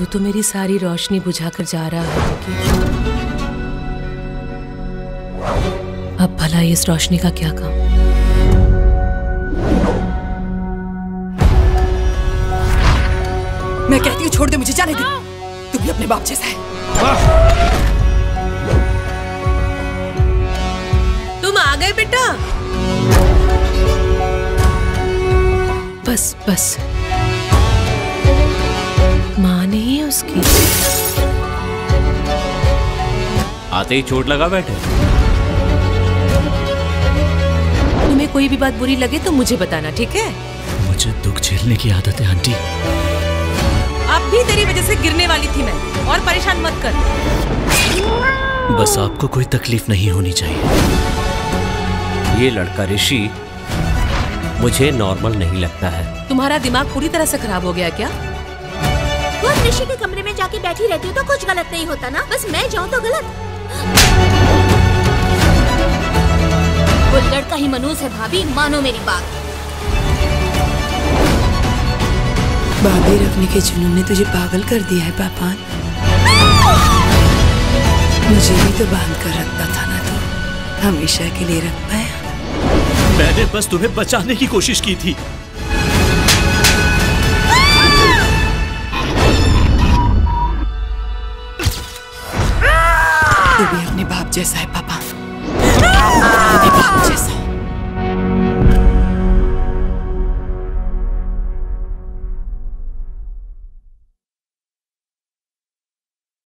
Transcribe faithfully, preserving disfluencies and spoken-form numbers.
तू तो मेरी सारी रोशनी बुझाकर जा रहा है कि अब भला इस रोशनी का क्या काम? मैं कहती हूँ छोड़ दे मुझे, जाने दे। तू भी अपने बाप जैसा है। तुम आ गए बेटा। बस बस, माँ नहीं है उसकी। आते ही चोट लगा बैठे। तुम्हें कोई भी बात बुरी लगे तो मुझे बताना, ठीक है? मुझे दुख झेलने की आदत है आंटी। अब भी तेरी वजह से गिरने वाली थी मैं, और परेशान मत कर। बस आपको कोई तकलीफ नहीं होनी चाहिए। ये लड़का ऋषि मुझे नॉर्मल नहीं लगता है। तुम्हारा दिमाग पूरी तरह से खराब हो गया क्या? तुम ऋषि के कमरे में जाके बैठी रहती हो तो कुछ गलत नहीं होता ना, बस मैं जाऊँ तो गलत। वो लड़का ही मनूस है भाभी, मानो मेरी बात। बांधे रखने के जुनून ने तुझे पागल कर दिया है पापान। मुझे भी तो बांध कर रखता था ना, तो हमेशा के लिए रख पाया। मैंने बस तुम्हें बचाने की कोशिश की थी। तू भी अपने बाप जैसा है पापा।